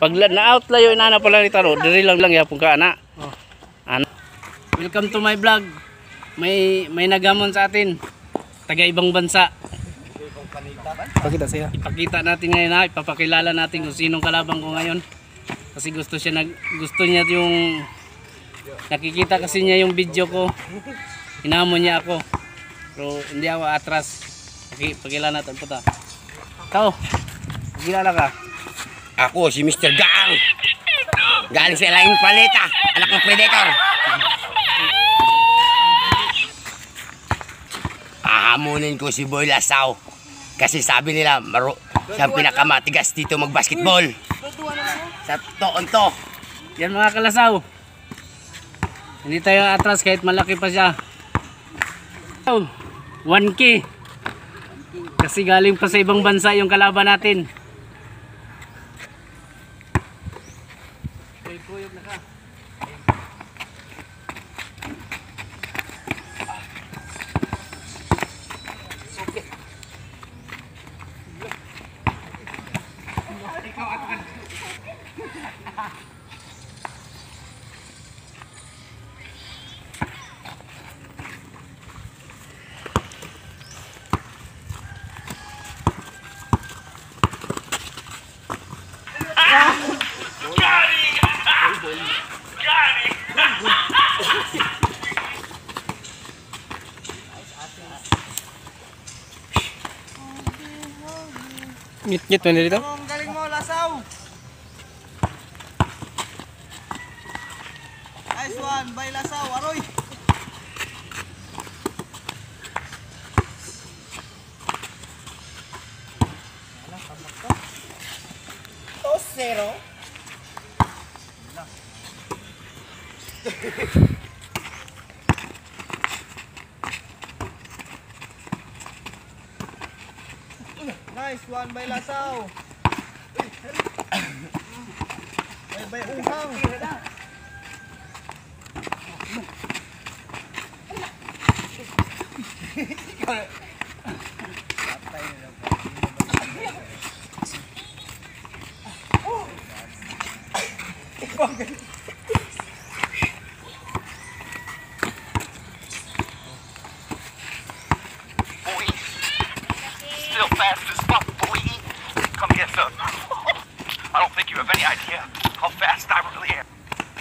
Pag na-out layo inana pala ni Taro, diri lang yapon ka ana. Oh. Ana. Welcome to my vlog. May nagamon sa atin. Taga ibang bansa. Pakita siya. Ipakita natin ngayon ha, ipapakilala natin kung sinong kalabang ko ngayon. Kasi gusto niya yung nakikita kasi niya yung video ko. Hinamon niya ako. Pero hindi ako atras. Pakilala natin po ta. Tao, pakilala ka. Ako si Mr. Gang. Galing sa laing planeta, anak ng Predator. Ahamunin ko si Boy Lasaw. Kasi sabi nila, siya ang pinakamatigas dito mag-basketball. Sa toon to. Yan mga kalasaw. Hindi tayo atras kahit malaki pa siya. 1K. Kasi galing pa sa ibang bansa yung kalaban natin. Kuyog na ka. Ngit-ngit man dito. Ang galing mo, Lasaw. Nice one, by Lasaw, aroy. Zero. Nice one by Lasaw. By Uhang. Still fast as fuck, boy. Come get some. I don't think you have any idea how fast I really am.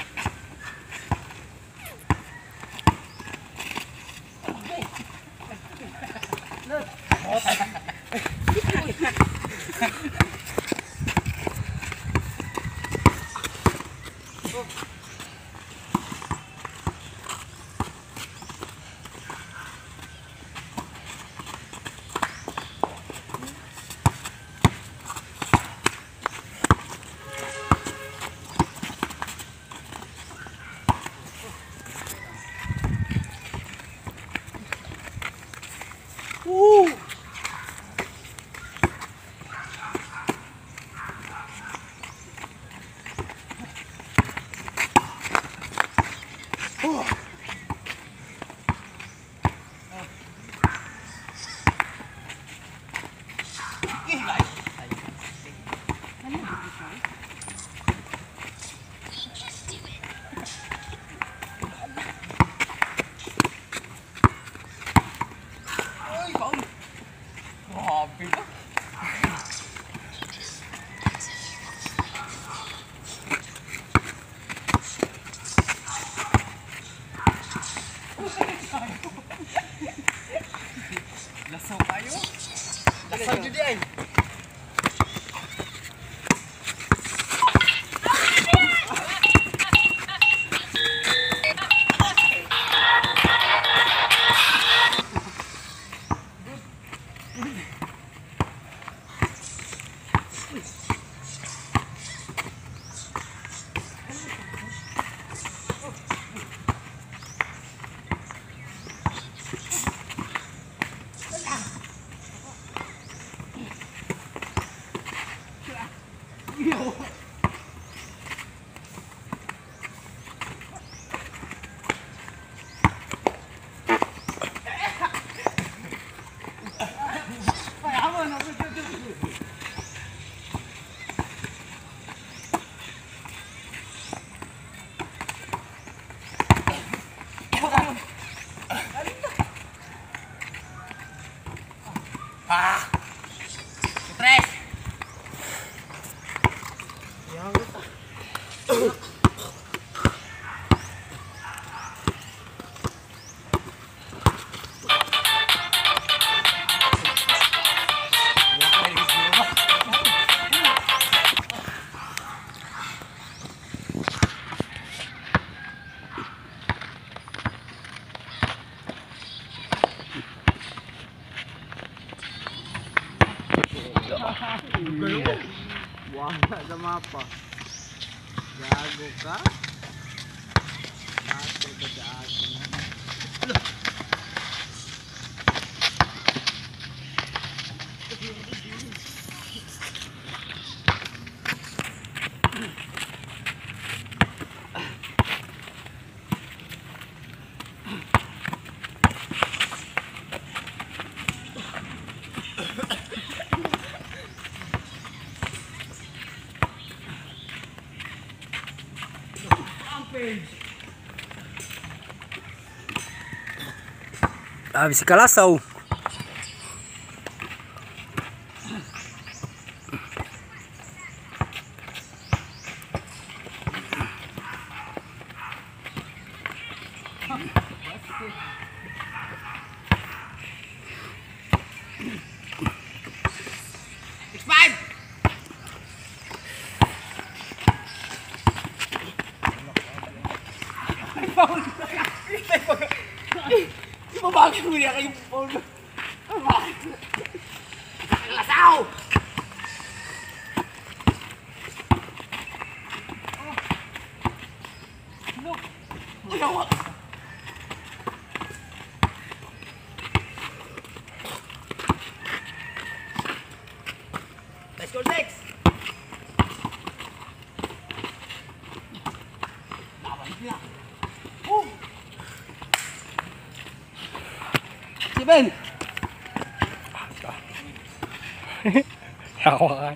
Lasaw kayo? Lasaw jud ay. mapa. Gago ka? Ato ka gago na. Abi si Kalasaw. Bakit mo niya kayong phone? Lasaw! Let's go next! Si Ben! Hawakan.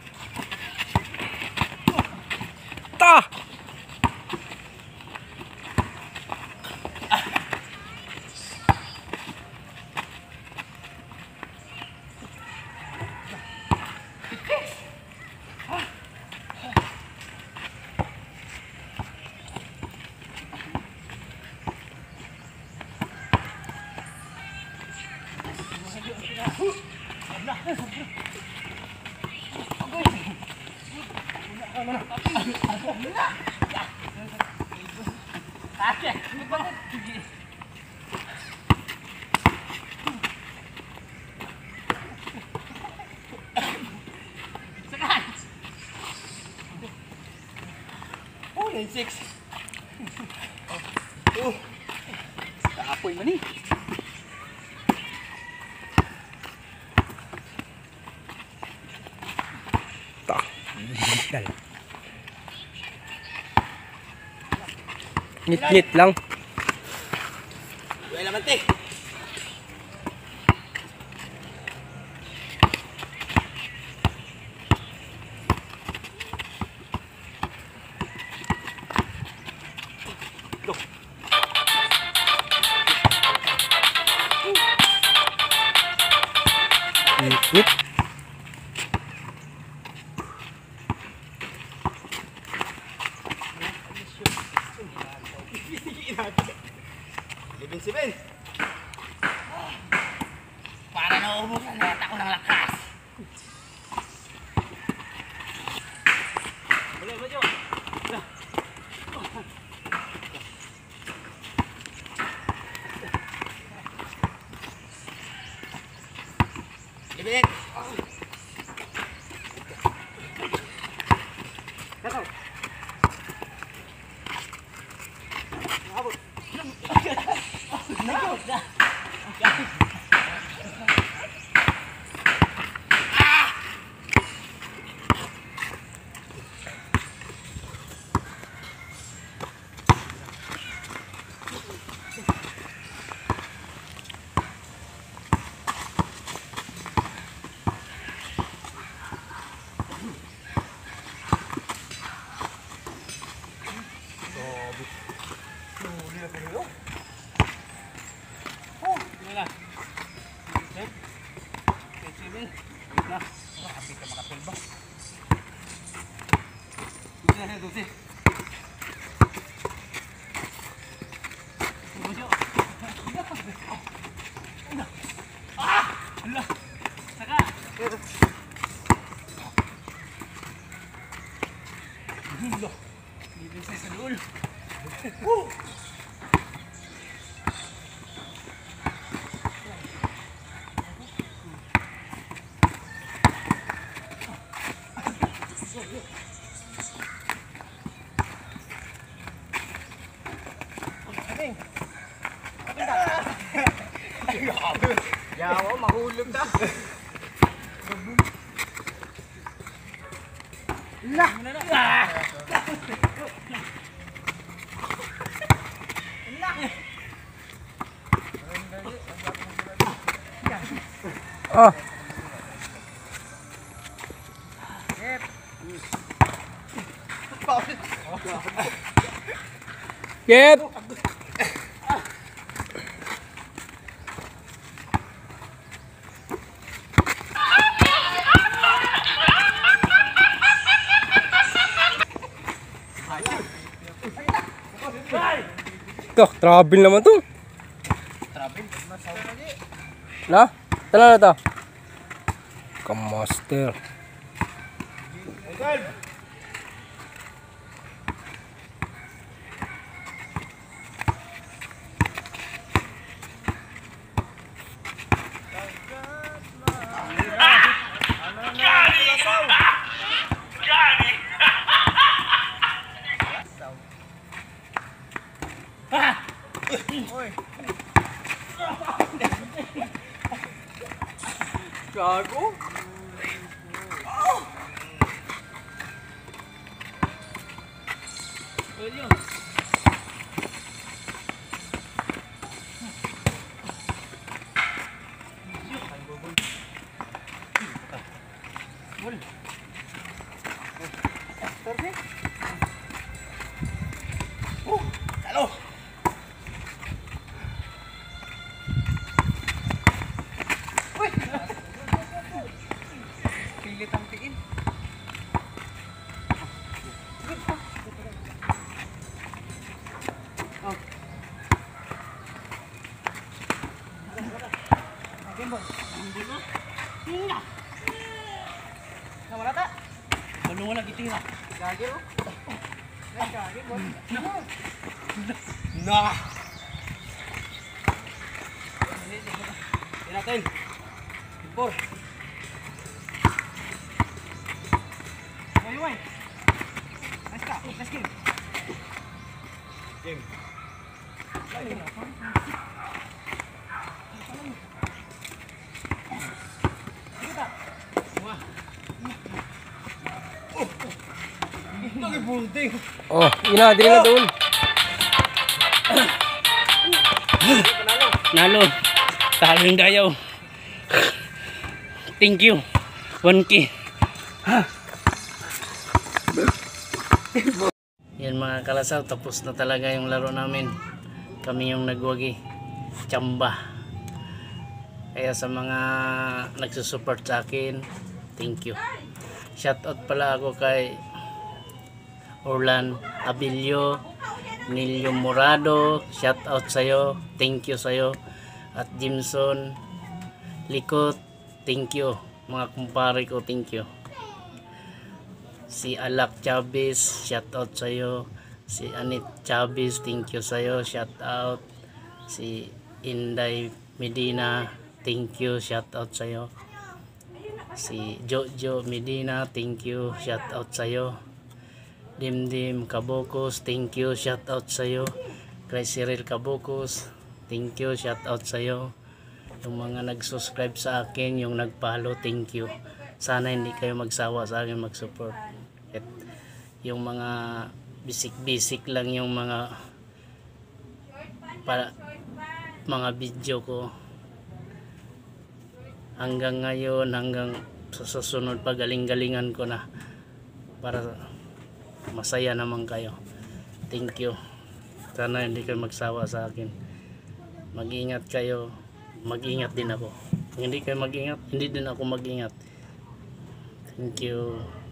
Ta! Oh, 9-6. Oh, kaapoy man eh. Ta. Dal. Ngit-ngit lang. Wala naman te. Ngit. Libin si Ben. Para nauubusan na ako ng lakas. Libin. Yawa, mahulog na. Oh. Get. Tuh, travel naman to. Nah, tala na to. Kamaster. Gago. Pilit ang tiin. Balungan lagi tira. Gagi mo. Gagi mo. Nah. Yan natin. Impor. Oy, oy. Nice ka. Nice game. Game. Oh, ina, dili na doon. Nalo. Taling dayaw. Thank you. 1K. Yan mga kalasaw, tapos na talaga yung laro namin. Kami yung nagwagi. Tsamba. Kaya sa mga nagsusupport sa akin, thank you. Shoutout pala ako kay Orlan Abilio, Nilio Morado, shoutout sa'yo, thank you sa'yo. At Jimson Likot, thank you. Mga kumpare ko, thank you. Si Alak Chavez, shoutout sa'yo. Si Anit Chavez, thank you sa'yo, shoutout. Si Inday Medina, thank you, shoutout sa'yo. Si Jojo Medina, thank you, shoutout sa'yo. Dimdim Kabokos, thank you, shoutout sa'yo. Kay Cyril Kabokos, thank you, shoutout sa'yo. Yung mga nag-subscribe sa akin, yung nag-follow, thank you. Sana hindi kayo magsawa sa akin mag-support. At yung mga basic lang yung mga para mga video ko hanggang ngayon, hanggang sa susunod pagaling-galingan ko na para masaya naman kayo. Thank you. Sana hindi kayo magsawa sa akin. Mag-ingat kayo. Mag-ingat din ako. Kung hindi kayo mag-ingat, hindi din ako mag-ingat. Thank you.